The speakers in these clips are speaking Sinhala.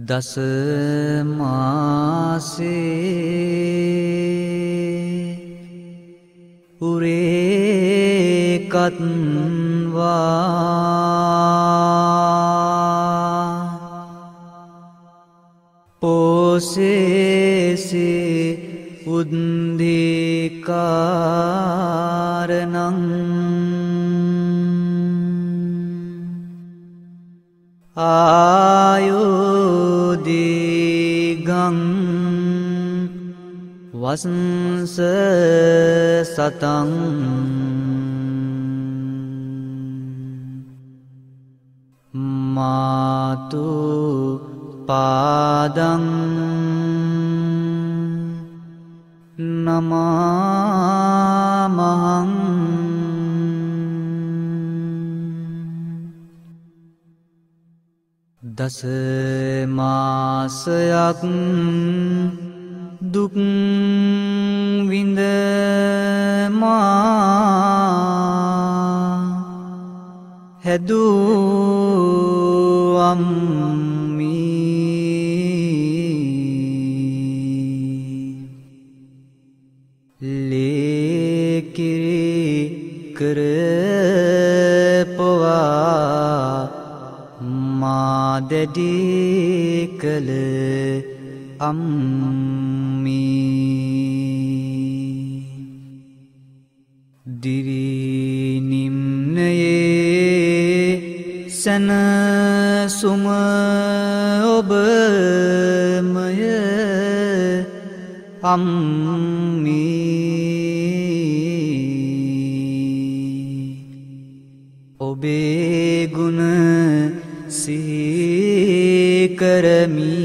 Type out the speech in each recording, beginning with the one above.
දස මාසේ උරේකත්වා පෝසේසේ උද්දීකාරණං ආයුදීගං වසංස සතං මාතු පාදං නමාමහං දස මාසයක් දුක් විඳ මා හැදූ අම්මී ලේකිරි කරපවා මා දැඩි කළ අම්මී දිවිනිම්නයේ සැනසුම ඔබමය අම්මී ඔබේ ගුණ සිහිකරමි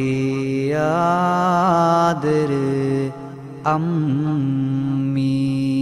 මගේ ආදර අම්මී